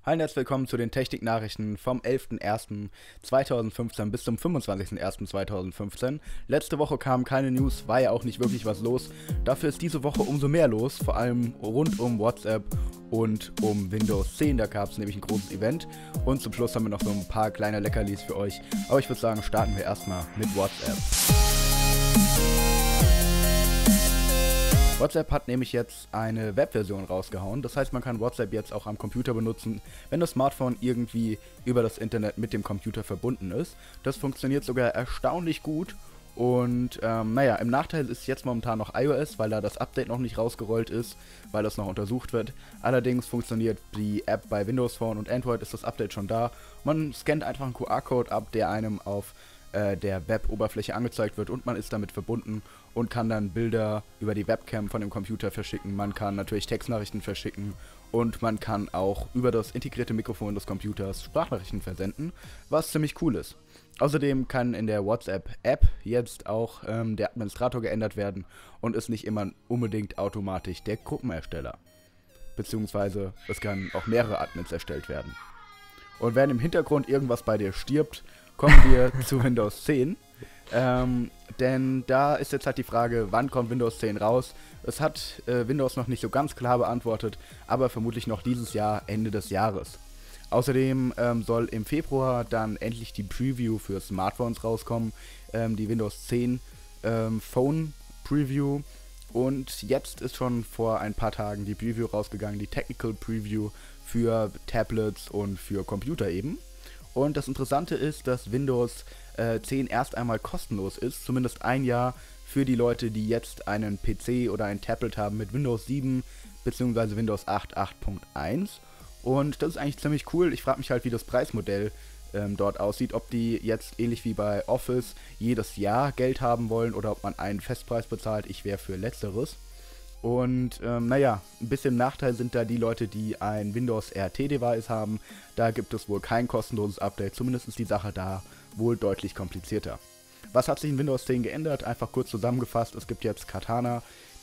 Hi und herzlich willkommen zu den Techniknachrichten vom 11.01.2015 bis zum 25.01.2015. Letzte Woche kam keine News, war ja auch nicht wirklich was los. Dafür ist diese Woche umso mehr los, vor allem rund um WhatsApp und um Windows 10. Da gab es nämlich ein großes Event und zum Schluss haben wir noch so ein paar kleine Leckerlis für euch. Aber ich würde sagen, starten wir erstmal mit WhatsApp. WhatsApp hat nämlich jetzt eine Webversion rausgehauen, das heißt, man kann WhatsApp jetzt auch am Computer benutzen, wenn das Smartphone irgendwie über das Internet mit dem Computer verbunden ist. Das funktioniert sogar erstaunlich gut und naja, im Nachteil ist jetzt momentan noch iOS, weil da das Update noch nicht rausgerollt ist, weil das noch untersucht wird. Allerdings funktioniert die App bei Windows Phone und Android, ist das Update schon da. Man scannt einfach einen QR-Code ab, der einem auf der Web-Oberfläche angezeigt wird und man ist damit verbunden und kann dann Bilder über die Webcam von dem Computer verschicken. Man kann natürlich Textnachrichten verschicken und man kann auch über das integrierte Mikrofon des Computers Sprachnachrichten versenden, was ziemlich cool ist. Außerdem kann in der WhatsApp-App jetzt auch der Administrator geändert werden und ist nicht immer unbedingt automatisch der Gruppenersteller. Beziehungsweise es kann auch mehrere Admins erstellt werden. Und wenn im Hintergrund irgendwas bei dir stirbt, kommen wir zu Windows 10. Denn da ist jetzt halt die Frage, wann kommt Windows 10 raus? Es hat Windows noch nicht so ganz klar beantwortet, aber vermutlich noch dieses Jahr, Ende des Jahres. Außerdem soll im Februar dann endlich die Preview für Smartphones rauskommen, die Windows 10 Phone Preview. Und jetzt ist schon vor ein paar Tagen die Preview rausgegangen, die Technical Preview für Tablets und für Computer eben. Und das Interessante ist, dass Windows 10 erst einmal kostenlos ist, zumindest ein Jahr für die Leute, die jetzt einen PC oder ein Tablet haben mit Windows 7 bzw. Windows 8 8.1. Und das ist eigentlich ziemlich cool. Ich frage mich halt, wie das Preismodell dort aussieht, ob die jetzt ähnlich wie bei Office jedes Jahr Geld haben wollen oder ob man einen Festpreis bezahlt. Ich wäre für Letzteres. Und naja, ein bisschen Nachteil sind da die Leute, die ein Windows RT-Device haben. Da gibt es wohl kein kostenloses Update, zumindest ist die Sache da wohl deutlich komplizierter. Was hat sich in Windows 10 geändert? Einfach kurz zusammengefasst, es gibt jetzt Cortana,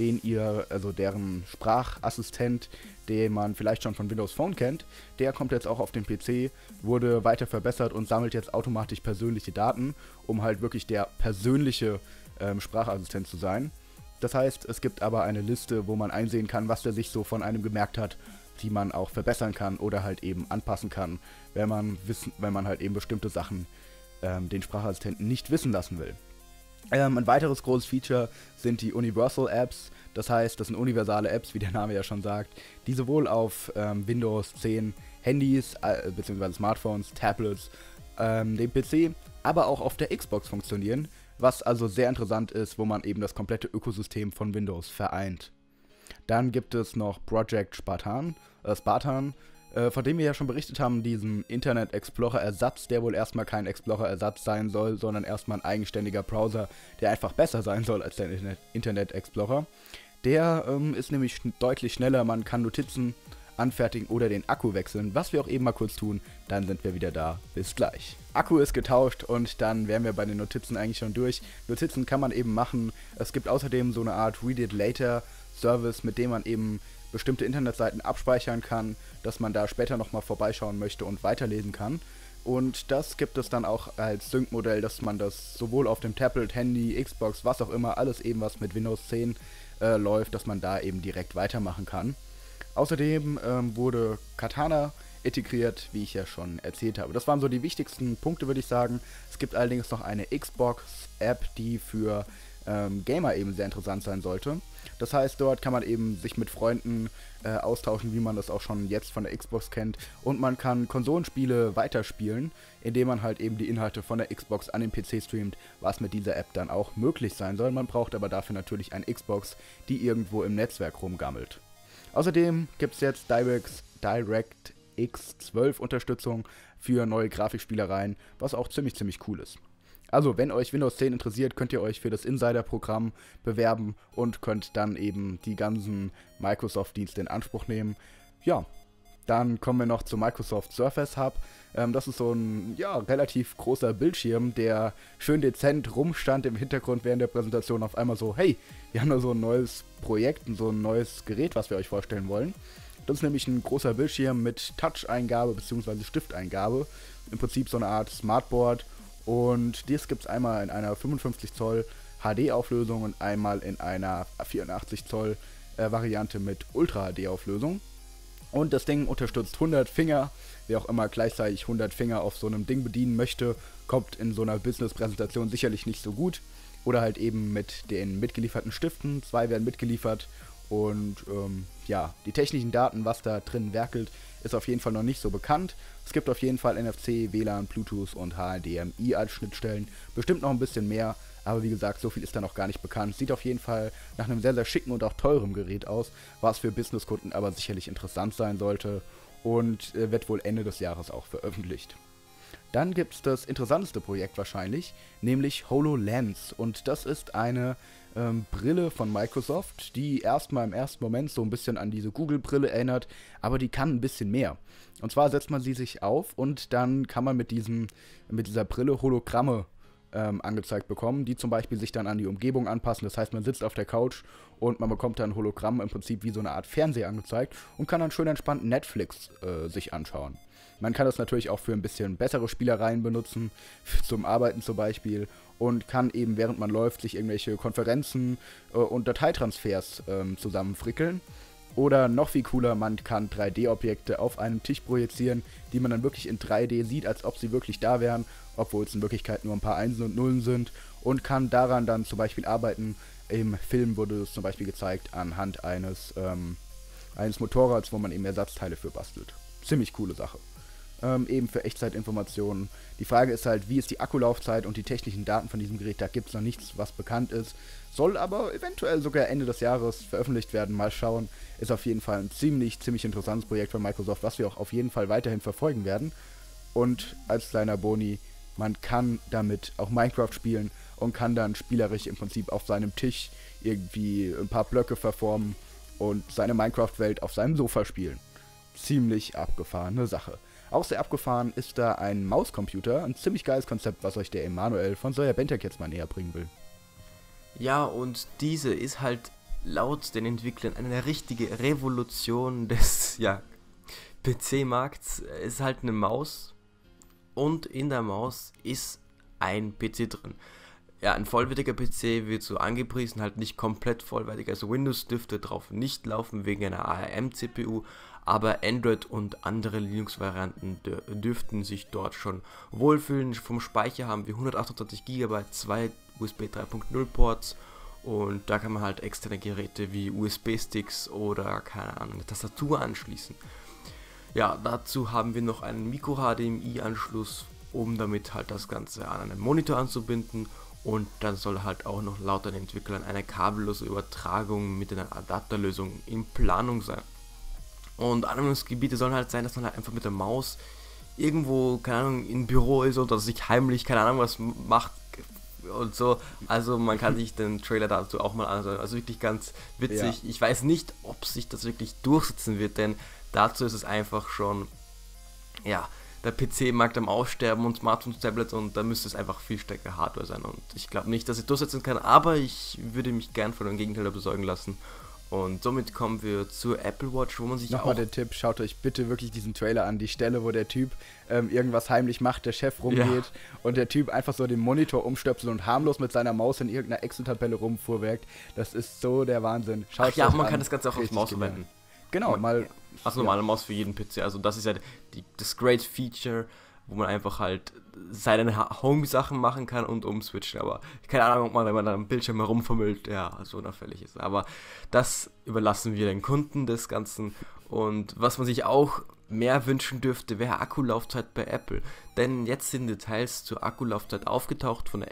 deren Sprachassistent, den man vielleicht schon von Windows Phone kennt, der kommt jetzt auch auf den PC, wurde weiter verbessert und sammelt jetzt automatisch persönliche Daten, um halt wirklich der persönliche Sprachassistent zu sein. Das heißt, es gibt aber eine Liste, wo man einsehen kann, was der sich so von einem gemerkt hat, die man auch verbessern kann oder halt eben anpassen kann, wenn man halt eben bestimmte Sachen den Sprachassistenten nicht wissen lassen will. Ein weiteres großes Feature sind die Universal Apps, das heißt, das sind universale Apps, wie der Name ja schon sagt, die sowohl auf Windows 10 Handys bzw. Smartphones, Tablets, dem PC, aber auch auf der Xbox funktionieren, was also sehr interessant ist, wo man eben das komplette Ökosystem von Windows vereint. Dann gibt es noch Project Spartan, von dem wir ja schon berichtet haben, diesen Internet Explorer Ersatz, der wohl erstmal kein Explorer Ersatz sein soll, sondern erstmal ein eigenständiger Browser, der einfach besser sein soll als der Internet Explorer. Der ist nämlich deutlich schneller, man kann Notizen anfertigen oder den Akku wechseln, was wir auch eben mal kurz tun, dann sind wir wieder da. Bis gleich. Akku ist getauscht und dann wären wir bei den Notizen eigentlich schon durch. Notizen kann man eben machen. Es gibt außerdem so eine Art Read It Later Service, mit dem man eben bestimmte Internetseiten abspeichern kann, dass man da später nochmal vorbeischauen möchte und weiterlesen kann. Und das gibt es dann auch als Sync-Modell, dass man das sowohl auf dem Tablet, Handy, Xbox, was auch immer, alles eben was mit Windows 10 läuft, dass man da eben direkt weitermachen kann. Außerdem wurde Cortana integriert, wie ich ja schon erzählt habe. Das waren so die wichtigsten Punkte, würde ich sagen. Es gibt allerdings noch eine Xbox-App, die für Gamer eben sehr interessant sein sollte. Das heißt, dort kann man eben sich mit Freunden austauschen, wie man das auch schon jetzt von der Xbox kennt. Und man kann Konsolenspiele weiterspielen, indem man halt eben die Inhalte von der Xbox an den PC streamt, was mit dieser App dann auch möglich sein soll. Man braucht aber dafür natürlich eine Xbox, die irgendwo im Netzwerk rumgammelt. Außerdem gibt es jetzt DirectX 12 Unterstützung für neue Grafikspielereien, was auch ziemlich cool ist. Also, wenn euch Windows 10 interessiert, könnt ihr euch für das Insider-Programm bewerben und könnt dann eben die ganzen Microsoft-Dienste in Anspruch nehmen. Ja, dann kommen wir noch zum Microsoft Surface Hub. Das ist so ein relativ großer Bildschirm, der schön dezent rumstand im Hintergrund während der Präsentation. Auf einmal so, hey, wir haben da so ein neues Projekt, so ein neues Gerät, was wir euch vorstellen wollen. Das ist nämlich ein großer Bildschirm mit Touch-Eingabe bzw. Stifteingabe. Im Prinzip so eine Art Smartboard. Und dies gibt es einmal in einer 55 Zoll HD-Auflösung und einmal in einer 84 Zoll Variante mit Ultra-HD-Auflösung. Und das Ding unterstützt 100 Finger. Wer auch immer gleichzeitig 100 Finger auf so einem Ding bedienen möchte, kommt in so einer Business-Präsentation sicherlich nicht so gut. Oder halt eben mit den mitgelieferten Stiften. 2 werden mitgeliefert. Und ja, die technischen Daten, was da drin werkelt, ist auf jeden Fall noch nicht so bekannt. Es gibt auf jeden Fall NFC, WLAN, Bluetooth und HDMI als Schnittstellen. Bestimmt noch ein bisschen mehr, aber wie gesagt, so viel ist da noch gar nicht bekannt. Sieht auf jeden Fall nach einem sehr, sehr schicken und auch teurem Gerät aus, was für Businesskunden aber sicherlich interessant sein sollte und wird wohl Ende des Jahres auch veröffentlicht. Dann gibt es das interessanteste Projekt wahrscheinlich, nämlich HoloLens. Und das ist eine Brille von Microsoft, die erstmal im ersten Moment so ein bisschen an diese Google-Brille erinnert, aber die kann ein bisschen mehr. Und zwar setzt man sie sich auf und dann kann man mit dieser Brille Hologramme angezeigt bekommen, die zum Beispiel sich dann an die Umgebung anpassen. Das heißt, man sitzt auf der Couch und man bekommt dann ein Hologramm im Prinzip wie so eine Art Fernseher angezeigt und kann dann schön entspannt Netflix sich anschauen. Man kann das natürlich auch für ein bisschen bessere Spielereien benutzen, zum Arbeiten zum Beispiel, und kann eben, während man läuft, sich irgendwelche Konferenzen und Dateitransfers zusammenfrickeln. Oder noch viel cooler, man kann 3D-Objekte auf einem Tisch projizieren, die man dann wirklich in 3D sieht, als ob sie wirklich da wären, obwohl es in Wirklichkeit nur ein paar Einsen und Nullen sind, und kann daran dann zum Beispiel arbeiten. Im Film wurde es zum Beispiel gezeigt anhand eines Motorrads, wo man eben Ersatzteile für bastelt. Ziemlich coole Sache. Eben für Echtzeitinformationen. Die Frage ist halt, wie ist die Akkulaufzeit und die technischen Daten von diesem Gerät. Da gibt es noch nichts, was bekannt ist. Soll aber eventuell sogar Ende des Jahres veröffentlicht werden. Mal schauen. Ist auf jeden Fall ein ziemlich interessantes Projekt von Microsoft, was wir auch auf jeden Fall weiterhin verfolgen werden. Und als kleiner Boni, man kann damit auch Minecraft spielen und kann dann spielerisch im Prinzip auf seinem Tisch irgendwie ein paar Blöcke verformen und seine Minecraft-Welt auf seinem Sofa spielen. Ziemlich abgefahrene Sache. Auch sehr abgefahren ist da ein Mauscomputer, ein ziemlich geiles Konzept, was euch der Emanuel von Sawyer Bentech jetzt mal näher bringen will. Ja, und diese ist halt laut den Entwicklern eine richtige Revolution des PC-Markts. Es ist halt eine Maus und in der Maus ist ein PC drin. Ja, ein vollwertiger PC wird so angepriesen, halt nicht komplett vollwertig, also Windows dürfte drauf nicht laufen wegen einer ARM-CPU, aber Android und andere Linux-Varianten dürften sich dort schon wohlfühlen. Vom Speicher haben wir 128 GB, 2 USB 3.0 Ports und da kann man halt externe Geräte wie USB-Sticks oder, keine Ahnung, eine Tastatur anschließen. Ja, dazu haben wir noch einen Micro-HDMI-Anschluss, um damit halt das Ganze an einen Monitor anzubinden. Und dann soll halt auch noch laut den Entwicklern eine kabellose Übertragung mit einer Adapterlösung in Planung sein. Und Anwendungsgebiete sollen halt sein, dass man halt einfach mit der Maus irgendwo, keine Ahnung, im Büro ist oder sich heimlich, keine Ahnung, was macht und so. Also man kann sich den Trailer dazu auch mal anschauen. Also wirklich ganz witzig. Ja. Ich weiß nicht, ob sich das wirklich durchsetzen wird, denn dazu ist es einfach schon, ja, der PC-Markt am Aussterben und Smartphones, Tablets, und da müsste es einfach viel stärker Hardware sein. Und ich glaube nicht, dass ich durchsetzen kann, aber ich würde mich gern von dem Gegenteil besorgen lassen. Und somit kommen wir zur Apple Watch, wo man sich nochmal der Tipp, schaut euch bitte wirklich diesen Trailer an, die Stelle, wo der Typ irgendwas heimlich macht, der Chef rumgeht und der Typ einfach so den Monitor umstöpselt und harmlos mit seiner Maus in irgendeiner Excel-Tabelle rumfuhrwerkt. Das ist so der Wahnsinn. Schaut ja, man kann das Ganze auch auf Maus verwenden. Genau, normale Maus für jeden PC, also das ist ja das Great Feature, wo man einfach halt seine Home-Sachen machen kann und umswitchen, aber keine Ahnung, ob man, wenn man dann am Bildschirm herumfummelt, ja, so unauffällig ist, aber das überlassen wir den Kunden des Ganzen. Und was man sich auch mehr wünschen dürfte, wäre Akkulaufzeit bei Apple, denn jetzt sind Details zur Akkulaufzeit aufgetaucht von der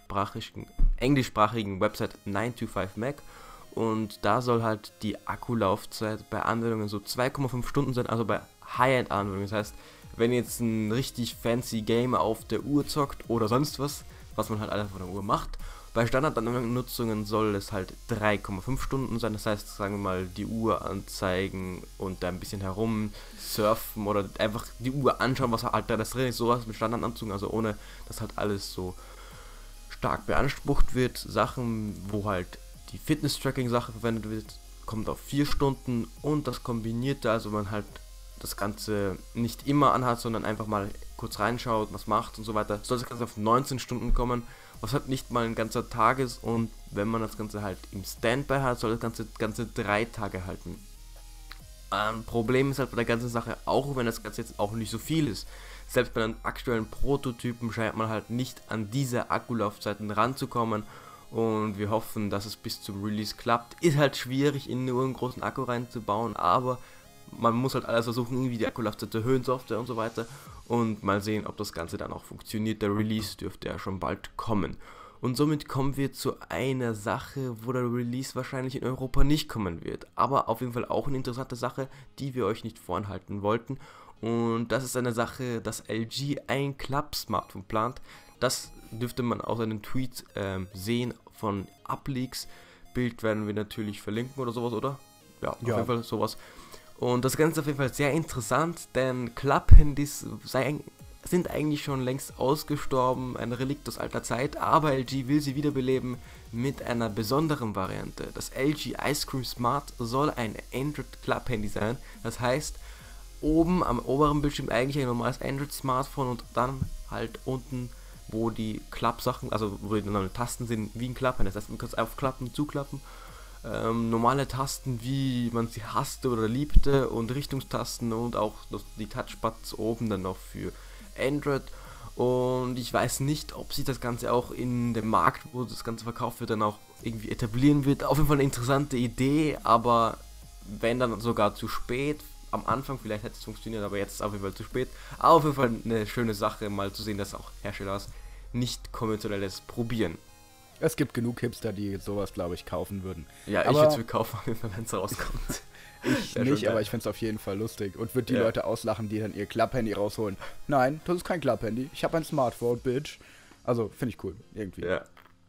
englischsprachigen Website 9to5Mac. Und da soll halt die Akkulaufzeit bei Anwendungen so 2,5 Stunden sein, also bei High-End-Anwendungen. Das heißt, wenn ihr jetzt ein richtig fancy Game auf der Uhr zockt oder sonst was man halt einfach von der Uhr macht, bei Standardnutzungen soll es halt 3,5 Stunden sein. Das heißt, sagen wir mal, die Uhr anzeigen und da ein bisschen herum surfen oder einfach die Uhr anschauen, was halt da das drin ist, sowas mit Standardanzügen, also ohne, dass halt alles so stark beansprucht wird. Sachen, wo halt die Fitness-Tracking-Sache verwendet wird kommt auf 4 Stunden und das Kombinierte, also man halt das Ganze nicht immer anhat, sondern einfach mal kurz reinschaut, was macht und so weiter, soll das Ganze auf 19 Stunden kommen, was halt nicht mal ein ganzer Tag ist, und wenn man das Ganze halt im Standby hat, soll das Ganze 3 Tage halten. Problem ist halt bei der ganzen Sache, auch wenn das Ganze jetzt auch nicht so viel ist, selbst bei den aktuellen Prototypen scheint man halt nicht an diese Akkulaufzeiten ranzukommen, und wir hoffen, dass es bis zum Release klappt. Ist halt schwierig, in nur einen großen Akku reinzubauen, aber man muss halt alles versuchen, irgendwie die Akkulaufzeit zu erhöhen, Software und so weiter, und mal sehen, ob das Ganze dann auch funktioniert. Der Release dürfte ja schon bald kommen. Und somit kommen wir zu einer Sache, wo der Release wahrscheinlich in Europa nicht kommen wird. Aber auf jeden Fall auch eine interessante Sache, die wir euch nicht vorenthalten wollten. Und das ist eine Sache, dass LG ein Club-Smartphone plant. Das dürfte man aus einem Tweet sehen von Upleaks. Bild werden wir natürlich verlinken oder sowas, oder? Ja, auf jeden Fall sowas. Und das Ganze ist auf jeden Fall sehr interessant, denn Club-Handys sind eigentlich schon längst ausgestorben, ein Relikt aus alter Zeit, aber LG will sie wiederbeleben mit einer besonderen Variante. Das LG Ice Cream Smart soll ein Android Club Handy sein, das heißt, oben am oberen Bildschirm eigentlich ein normales Android Smartphone und dann halt unten, wo die Club-Sachen, also wo die normalen Tasten sind, wie ein Club Handy, das heißt, man kann es aufklappen, zuklappen. Normale Tasten, wie man sie hasste oder liebte, und Richtungstasten und auch die Touchpads oben dann noch für Android, und ich weiß nicht, ob sich das Ganze auch in dem Markt, wo das Ganze verkauft wird, dann auch irgendwie etablieren wird. Auf jeden Fall eine interessante Idee, aber wenn dann sogar zu spät, am Anfang vielleicht hätte es funktioniert, aber jetzt ist auf jeden Fall zu spät. Aber auf jeden Fall eine schöne Sache, mal zu sehen, dass auch Hersteller nicht konventionelles probieren. Es gibt genug Hipster, die sowas, glaube ich, kaufen würden. Ja, aber ich würde es mir kaufen, auf jeden Fall, wenn es rauskommt. Ich nicht, aber ich finde es auf jeden Fall lustig und würde die Leute auslachen, die dann ihr Club-Handy rausholen. Nein, das ist kein Club-Handy. Ich habe ein Smartphone, Bitch. Also, finde ich cool, irgendwie. Ja.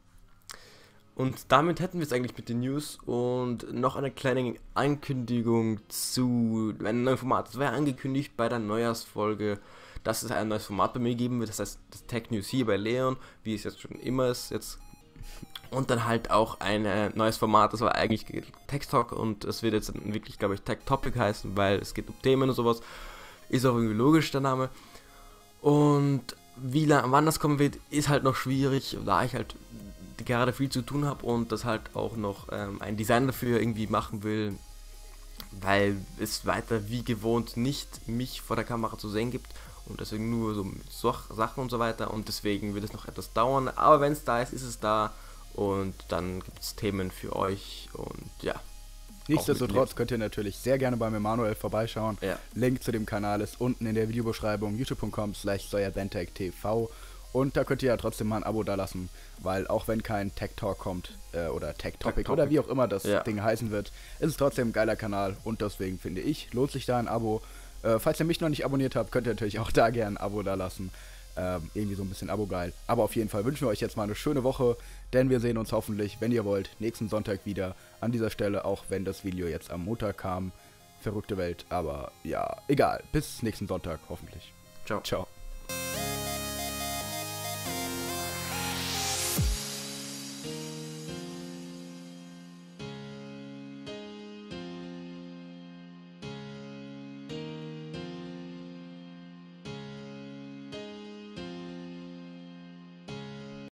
Und damit hätten wir es eigentlich mit den News, und noch eine kleine Ankündigung zu einem neuen Format. Es war ja angekündigt bei der Neujahrsfolge, dass es ein neues Format bei mir geben wird. Das heißt, das Tech News hier bei Leon, wie es jetzt schon immer ist, jetzt. Und dann halt auch ein neues Format, das war eigentlich Tech Talk, und es wird jetzt wirklich, glaube ich, Tech Topic heißen, weil es geht um Themen und sowas. Ist auch irgendwie logisch, der Name. Und wann das kommen wird, ist halt noch schwierig, da ich halt gerade viel zu tun habe und das halt auch noch ein Design dafür irgendwie machen will, weil es weiter wie gewohnt nicht mich vor der Kamera zu sehen gibt und deswegen nur so mit Sachen und so weiter, und deswegen wird es noch etwas dauern, aber wenn es da ist, ist es da. Und dann gibt es Themen für euch, und ja. Nichtsdestotrotz könnt ihr natürlich sehr gerne beim Emanuel vorbeischauen. Ja. Link zu dem Kanal ist unten in der Videobeschreibung, youtube.com/Sawyer-TV. Und da könnt ihr ja trotzdem mal ein Abo da lassen, weil auch wenn kein Tech Talk kommt, oder Tech Topic oder wie auch immer das Ding heißen wird, ist es trotzdem ein geiler Kanal, und deswegen finde ich, lohnt sich da ein Abo. Falls ihr mich noch nicht abonniert habt, könnt ihr natürlich auch da gerne ein Abo da lassen. Irgendwie so ein bisschen Abo-geil. Aber auf jeden Fall wünschen wir euch jetzt mal eine schöne Woche, denn wir sehen uns hoffentlich, wenn ihr wollt, nächsten Sonntag wieder an dieser Stelle, auch wenn das Video jetzt am Montag kam. Verrückte Welt, aber ja, egal. Bis nächsten Sonntag, hoffentlich. Ciao. Ciao.